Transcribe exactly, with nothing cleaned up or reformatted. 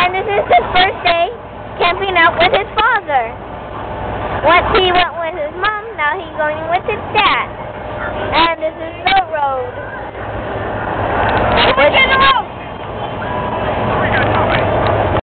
And this is his first day camping out with his father. Once he went with his mom, now he's going with his dad. And this is the road. Get in the road!